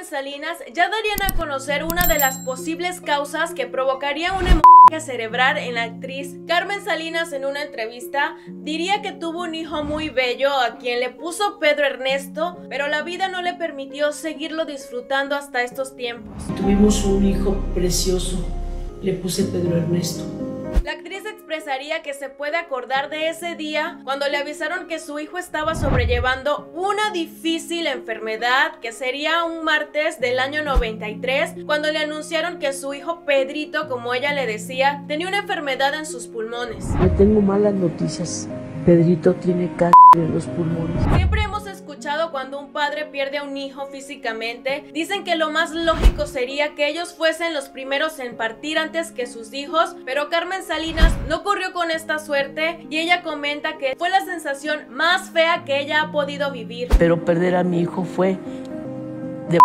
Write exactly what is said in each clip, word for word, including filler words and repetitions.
Carmen Salinas ya darían a conocer una de las posibles causas que provocaría una hemorragia cerebral en la actriz. Carmen Salinas en una entrevista diría que tuvo un hijo muy bello a quien le puso Pedro Ernesto, pero la vida no le permitió seguirlo disfrutando hasta estos tiempos. Tuvimos un hijo precioso, le puse Pedro Ernesto. La actriz expresaría que se puede acordar de ese día cuando le avisaron que su hijo estaba sobrellevando una difícil enfermedad, que sería un martes del año noventa y tres, cuando le anunciaron que su hijo Pedrito, como ella le decía, tenía una enfermedad en sus pulmones. Le tengo malas noticias, Pedrito tiene cáncer en los pulmones. Siempre hemos escuchado cuando un padre pierde a un hijo físicamente, dicen que lo más lógico sería que ellos fuesen los primeros en partir antes que sus hijos, pero Carmen Salinas no corrió con esta suerte y ella comenta que fue la sensación más fea que ella ha podido vivir. Pero perder a mi hijo fue de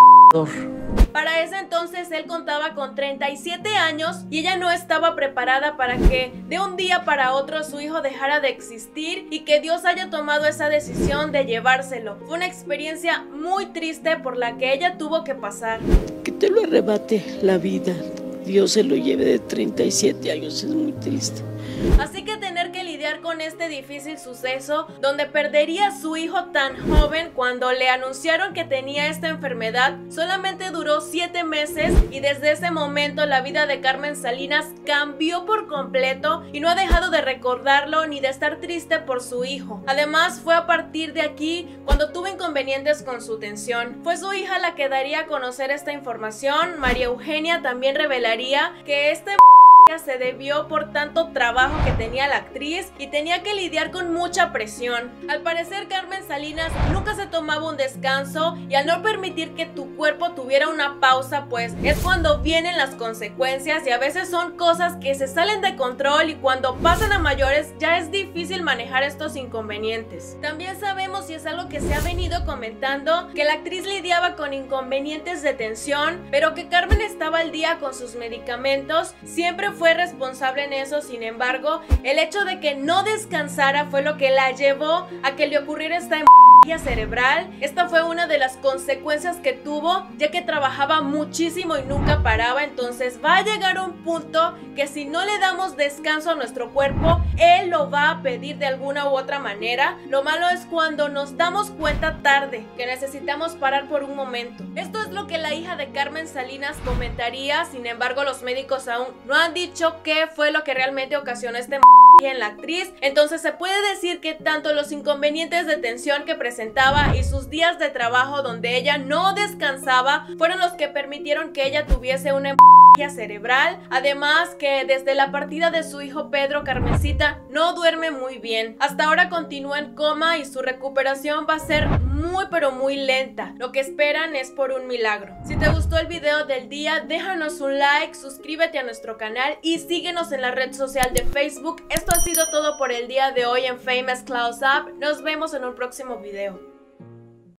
Para ese entonces él contaba con treinta y siete años y ella no estaba preparada para que de un día para otro su hijo dejara de existir y que Dios haya tomado esa decisión de llevárselo. Fue una experiencia muy triste por la que ella tuvo que pasar. Que te lo arrebate la vida, Dios se lo lleve de treinta y siete años, es muy triste. Así que tener que lidiar con este difícil suceso donde perdería a su hijo tan joven cuando le anunciaron que tenía esta enfermedad solamente duró siete meses y desde ese momento la vida de Carmen Salinas cambió por completo y no ha dejado de recordarlo ni de estar triste por su hijo. Además fue a partir de aquí cuando tuvo inconvenientes con su tensión. Fue su hija la que daría a conocer esta información. María Eugenia también revelaría que este se debió por tanto trabajo que tenía la actriz y tenía que lidiar con mucha presión. Al parecer Carmen Salinas nunca se tomaba un descanso y al no permitir que tu cuerpo tuviera una pausa, pues es cuando vienen las consecuencias y a veces son cosas que se salen de control y cuando pasan a mayores ya es difícil manejar estos inconvenientes. También sabemos, y es algo que se ha venido comentando, que la actriz lidiaba con inconvenientes de tensión, pero que Carmen estaba al día con sus medicamentos, siempre fue responsable en eso. Sin embargo, el hecho de que no descansara fue lo que la llevó a que le ocurriera esta hemorragia cerebral. Esta fue una de las consecuencias que tuvo, ya que trabajaba muchísimo y nunca paraba. Entonces va a llegar un punto que si no le damos descanso a nuestro cuerpo, él lo va a pedir de alguna u otra manera. Lo malo es cuando nos damos cuenta tarde que necesitamos parar por un momento. Esto es lo que la hija de Carmen Salinas comentaría. Sin embargo, los médicos aún no han dicho qué fue lo que realmente ocasionó este en la actriz. Entonces se puede decir que tanto los inconvenientes de tensión que presentaba y sus días de trabajo donde ella no descansaba fueron los que permitieron que ella tuviese una hemorragia cerebral. Además que desde la partida de su hijo Pedro, Carmencita no duerme muy bien. Hasta ahora continúa en coma y su recuperación va a ser muy pero muy lenta. Lo que esperan es por un milagro. Si te gustó el video del día, déjanos un like, suscríbete a nuestro canal y síguenos en la red social de Facebook. Esto ha sido todo por el día de hoy en Famous Close Up. Nos vemos en un próximo video.